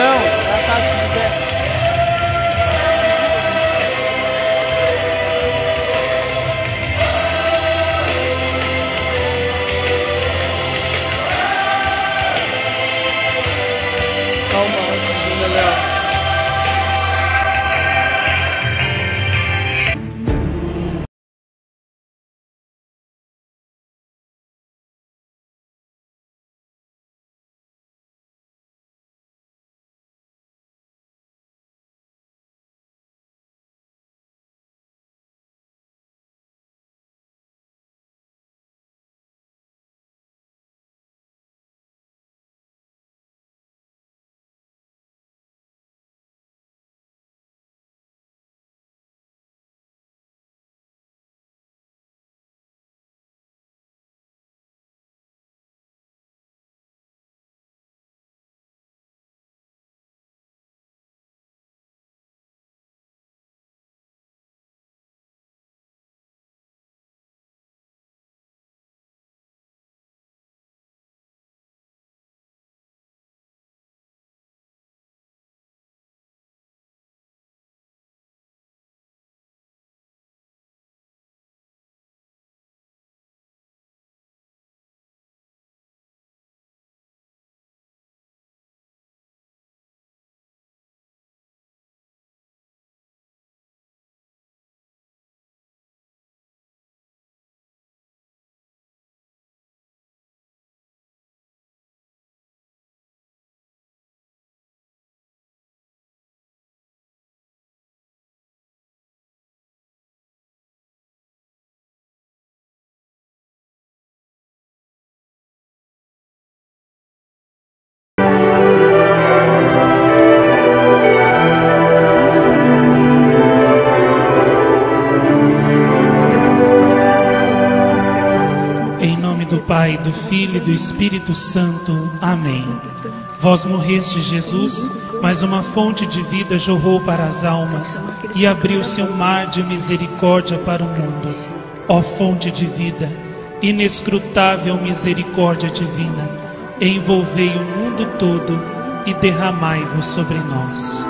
Não, na casa de José. Calma, Léo. Pai, do Filho e do Espírito Santo. Amém. Vós morrestes, Jesus, mas uma fonte de vida jorrou para as almas e abriu-se um mar de misericórdia para o mundo. Ó fonte de vida, inescrutável misericórdia divina, envolvei o mundo todo e derramai-vos sobre nós.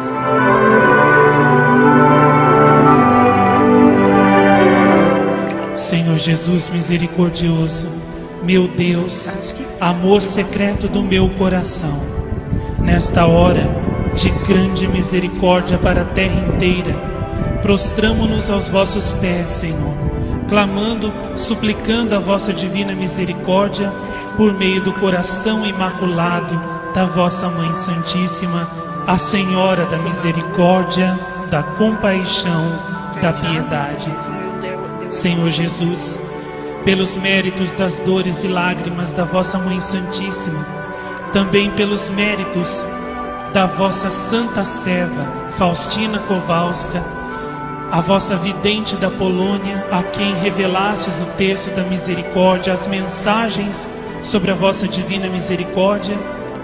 Senhor Jesus misericordioso, meu Deus, amor secreto do meu coração, nesta hora de grande misericórdia para a terra inteira, prostramo-nos aos vossos pés, Senhor, clamando, suplicando a vossa divina misericórdia por meio do coração imaculado da vossa Mãe Santíssima, a Senhora da misericórdia, da compaixão, da piedade. Senhor Jesus, pelos méritos das dores e lágrimas da vossa Mãe Santíssima, também pelos méritos da vossa Santa Serva, Faustina Kowalska, a vossa vidente da Polônia, a quem revelastes o terço da misericórdia, as mensagens sobre a vossa divina misericórdia,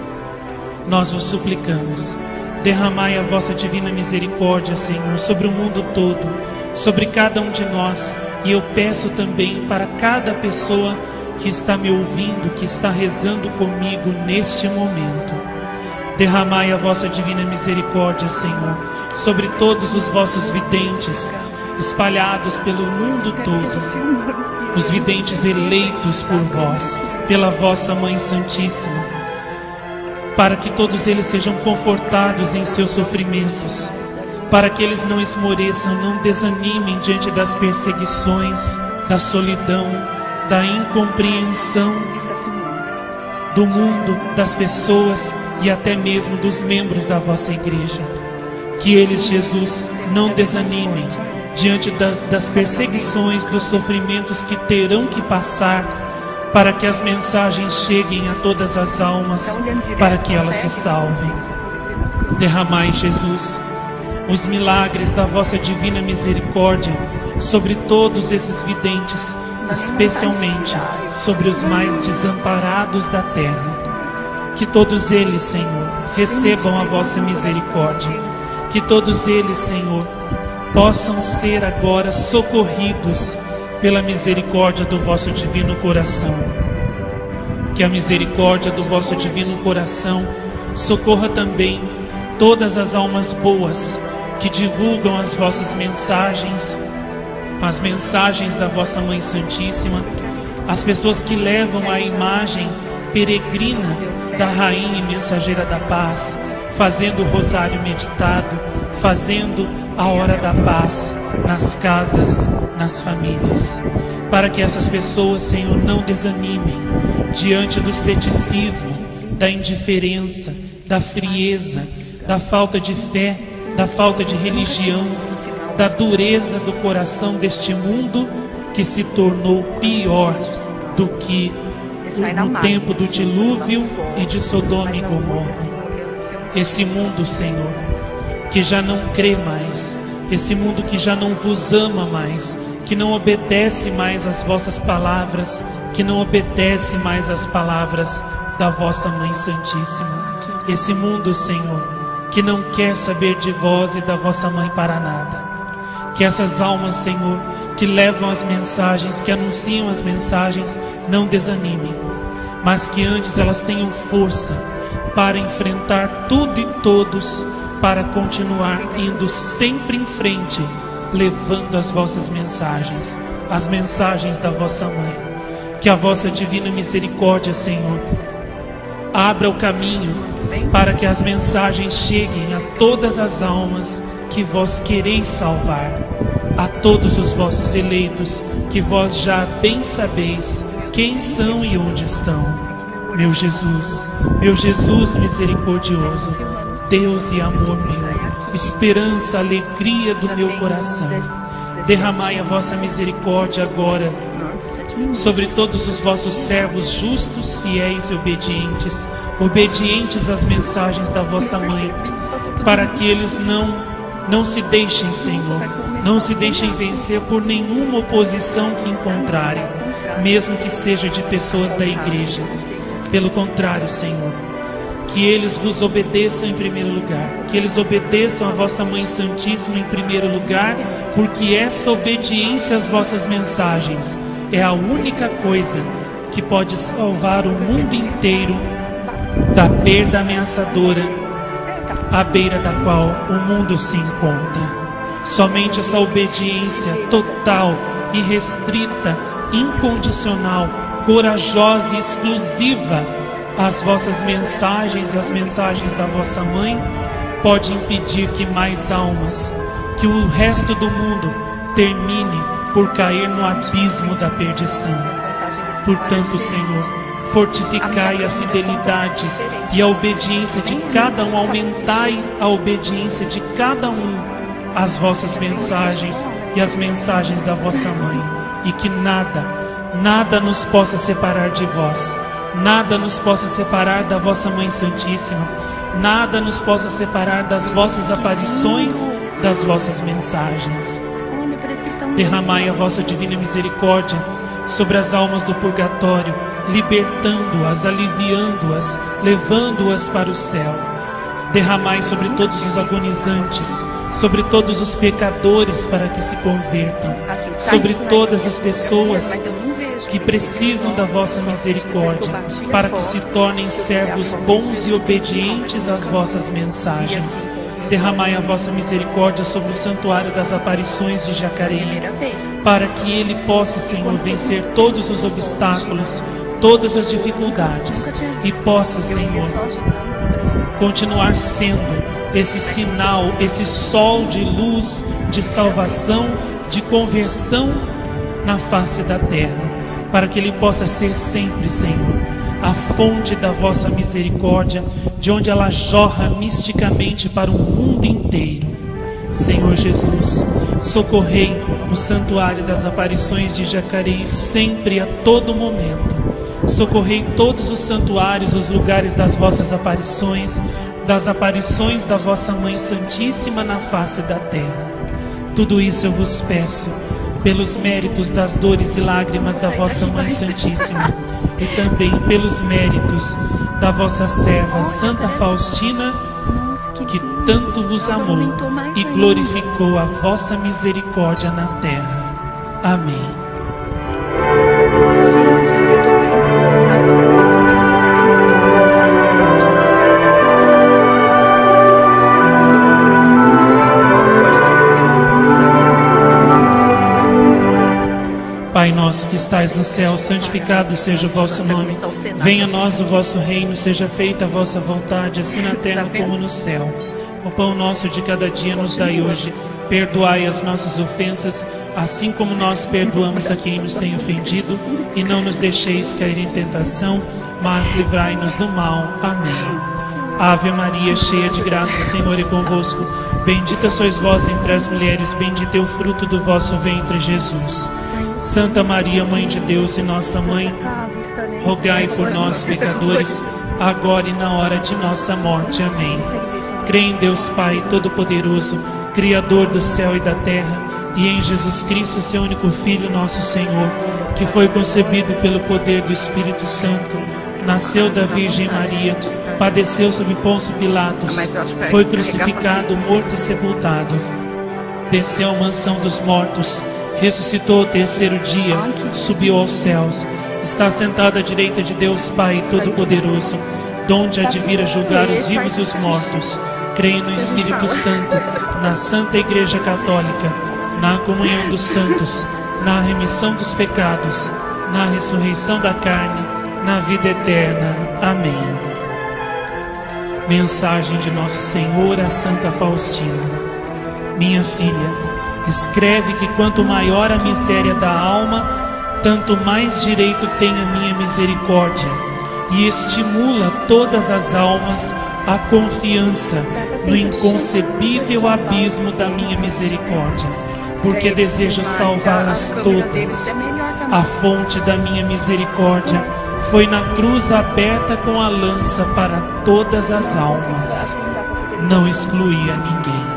nós vos suplicamos, derramai a vossa divina misericórdia, Senhor, sobre o mundo todo, sobre cada um de nós. E eu peço também para cada pessoa que está me ouvindo, que está rezando comigo neste momento. Derramai a vossa divina misericórdia, Senhor, sobre todos os vossos videntes, espalhados pelo mundo todo, os videntes eleitos por vós, pela vossa Mãe Santíssima, para que todos eles sejam confortados em seus sofrimentos, para que eles não esmoreçam, não desanimem diante das perseguições, da solidão, da incompreensão do mundo, das pessoas e até mesmo dos membros da vossa igreja. Que eles, Jesus, não desanimem diante das perseguições, dos sofrimentos que terão que passar, para que as mensagens cheguem a todas as almas, para que elas se salvem. Derramai, Jesus, os milagres da vossa divina misericórdia sobre todos esses videntes, especialmente sobre os mais desamparados da terra. Que todos eles, Senhor, recebam a vossa misericórdia. Que todos eles, Senhor, possam ser agora socorridos pela misericórdia do vosso divino coração. Que a misericórdia do vosso divino coração socorra também todas as almas boas que divulgam as vossas mensagens, as mensagens da vossa Mãe Santíssima, as pessoas que levam a imagem peregrina da Rainha e Mensageira da Paz, fazendo o rosário meditado, fazendo a hora da paz nas casas, nas famílias, para que essas pessoas, Senhor, não desanimem diante do ceticismo, da indiferença, da frieza, da falta de fé, da falta de religião, da dureza do coração deste mundo que se tornou pior do que no tempo do dilúvio e de Sodoma e Gomorra. Esse mundo, Senhor, que já não crê mais, esse mundo que já não vos ama mais, que não obedece mais às vossas palavras, que não obedece mais às palavras da vossa Mãe Santíssima. Esse mundo, Senhor, que não quer saber de vós e da vossa Mãe para nada. Que essas almas, Senhor, que levam as mensagens, que anunciam as mensagens, não desanimem, mas que antes elas tenham força para enfrentar tudo e todos, para continuar indo sempre em frente, levando as vossas mensagens, as mensagens da vossa Mãe. Que a vossa divina misericórdia, Senhor, abra o caminho para que as mensagens cheguem a todas as almas que vós quereis salvar, a todos os vossos eleitos, que vós já bem sabeis quem são e onde estão. Meu Jesus misericordioso, Deus e amor meu, esperança, alegria do meu coração, derramai a vossa misericórdia agora sobre todos os vossos servos justos, fiéis e obedientes, obedientes às mensagens da vossa Mãe, para que eles não se deixem, Senhor, não se deixem vencer por nenhuma oposição que encontrarem, mesmo que seja de pessoas da igreja. Pelo contrário, Senhor, que eles vos obedeçam em primeiro lugar, que eles obedeçam a vossa Mãe Santíssima em primeiro lugar, porque essa obediência às vossas mensagens é a única coisa que pode salvar o mundo inteiro da perda ameaçadora à beira da qual o mundo se encontra. Somente essa obediência total, irrestrita, incondicional, corajosa e exclusiva às vossas mensagens e às mensagens da vossa Mãe pode impedir que mais almas, que o resto do mundo termine por cair no abismo da perdição. Portanto, Senhor, fortificai a fidelidade e a obediência de cada um, aumentai a obediência de cada um às vossas mensagens e às mensagens da vossa Mãe, e que nada nos possa separar de vós, nada nos possa separar da vossa Mãe Santíssima, nada nos possa separar das vossas aparições, das vossas mensagens. Derramai a vossa divina misericórdia sobre as almas do purgatório, libertando-as, aliviando-as, levando-as para o céu. Derramai sobre todos os agonizantes, sobre todos os pecadores para que se convertam, sobre todas as pessoas que precisam da vossa misericórdia, para que se tornem servos bons e obedientes às vossas mensagens. Derramai a vossa misericórdia sobre o santuário das aparições de Jacareí, para que ele possa, Senhor, vencer todos os obstáculos, todas as dificuldades, e possa, Senhor, continuar sendo esse sinal, esse sol de luz, de salvação, de conversão na face da terra, para que ele possa ser sempre, Senhor, a fonte da vossa misericórdia, de onde ela jorra misticamente para o mundo inteiro. Senhor Jesus, socorrei o santuário das aparições de Jacareí sempre e a todo momento. Socorrei todos os santuários, os lugares das vossas aparições, das aparições da vossa Mãe Santíssima na face da terra. Tudo isso eu vos peço, pelos méritos das dores e lágrimas da vossa Mãe Santíssima, e também pelos méritos da vossa serva Santa Faustina, que tanto vos amou e glorificou a vossa misericórdia na terra. Amém. nosso que estais no céu, santificado seja o vosso nome. Venha a nós o vosso reino, seja feita a vossa vontade, assim na terra como no céu. O pão nosso de cada dia nos dai hoje. Perdoai as nossas ofensas, assim como nós perdoamos a quem nos tem ofendido. E não nos deixeis cair em tentação, mas livrai-nos do mal. Amém. Ave Maria, cheia de graça, o Senhor é convosco. Bendita sois vós entre as mulheres, bendito é o fruto do vosso ventre, Jesus. Santa Maria, Mãe de Deus e nossa Mãe, rogai por nós, pecadores, agora e na hora de nossa morte. Amém. Creio em Deus Pai Todo-Poderoso, Criador do céu e da terra, e em Jesus Cristo, seu único Filho, nosso Senhor, que foi concebido pelo poder do Espírito Santo, nasceu da Virgem Maria, padeceu sob Pôncio Pilatos, foi crucificado, morto e sepultado, desceu à mansão dos mortos, ressuscitou ao terceiro dia, subiu aos céus, está sentado à direita de Deus Pai Todo-Poderoso, donde há de vir a julgar os vivos e os mortos. Creio no Espírito Santo, na Santa Igreja Católica, na comunhão dos santos, na remissão dos pecados, na ressurreição da carne, na vida eterna. Amém. Mensagem de Nosso Senhor a Santa Faustina. Minha filha, escreve que quanto maior a miséria da alma, tanto mais direito tem a minha misericórdia, e estimula todas as almas à confiança no inconcebível abismo da minha misericórdia, porque desejo salvá-las todas. A fonte da minha misericórdia foi na cruz aberta com a lança para todas as almas. Não excluía ninguém.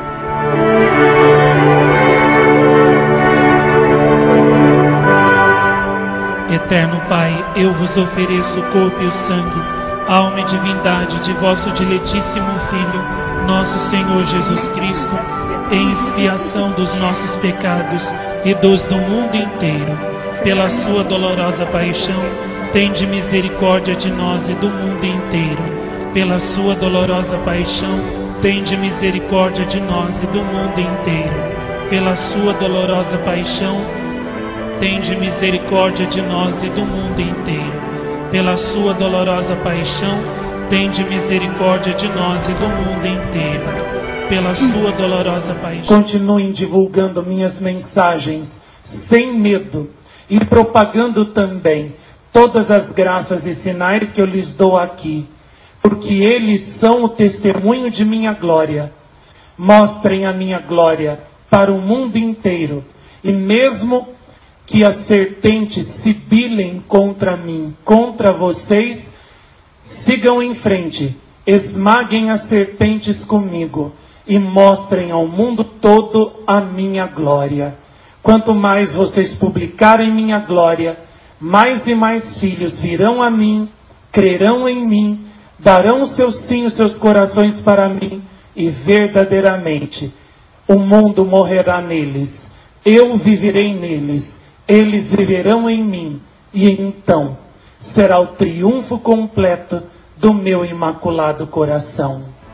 Eterno Pai, eu vos ofereço o corpo e o sangue, alma e divindade de vosso diletíssimo Filho, nosso Senhor Jesus Cristo, em expiação dos nossos pecados e dos do mundo inteiro. Pela sua dolorosa paixão, tende misericórdia de nós e do mundo inteiro. Pela sua dolorosa paixão, tende misericórdia de nós e do mundo inteiro. Pela sua dolorosa paixão, tende misericórdia de nós e do mundo inteiro. Pela sua dolorosa paixão, tende misericórdia de nós e do mundo inteiro. Pela sua dolorosa paixão. Continuem divulgando minhas mensagens sem medo e propagando também todas as graças e sinais que eu lhes dou aqui, porque eles são o testemunho de minha glória. Mostrem a minha glória para o mundo inteiro, e mesmo que as serpentes sibilem contra mim, contra vocês, sigam em frente, esmaguem as serpentes comigo e mostrem ao mundo todo a minha glória. Quanto mais vocês publicarem minha glória, mais e mais filhos virão a mim, crerão em mim, darão o seu sim, os seus corações para mim, e verdadeiramente o mundo morrerá neles, eu viverei neles, eles viverão em mim, e então será o triunfo completo do meu imaculado coração.